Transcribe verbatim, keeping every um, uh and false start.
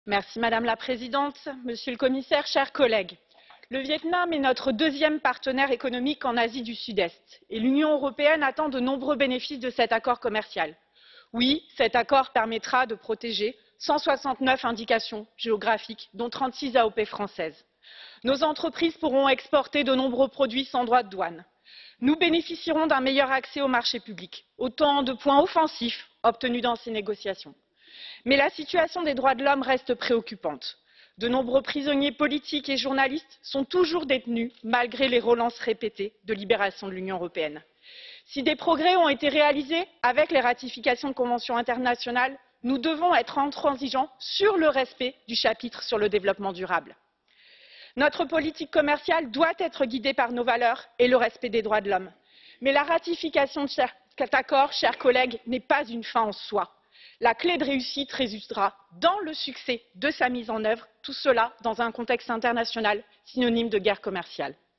Merci Madame la Présidente, Monsieur le Commissaire, chers collègues. Le Vietnam est notre deuxième partenaire économique en Asie du Sud-Est et l'Union européenne attend de nombreux bénéfices de cet accord commercial. Oui, cet accord permettra de protéger cent soixante-neuf indications géographiques, dont trente-six A O P françaises. Nos entreprises pourront exporter de nombreux produits sans droits de douane. Nous bénéficierons d'un meilleur accès aux marchés publics, autant de points offensifs obtenus dans ces négociations. Mais la situation des droits de l'homme reste préoccupante. De nombreux prisonniers politiques et journalistes sont toujours détenus malgré les relances répétées de libération de l'Union européenne. Si des progrès ont été réalisés avec les ratifications de conventions internationales, nous devons être intransigeants sur le respect du chapitre sur le développement durable. Notre politique commerciale doit être guidée par nos valeurs et le respect des droits de l'homme. Mais la ratification de cet accord, chers collègues, n'est pas une fin en soi. La clé de réussite résidera dans le succès de sa mise en œuvre, tout cela dans un contexte international synonyme de guerre commerciale.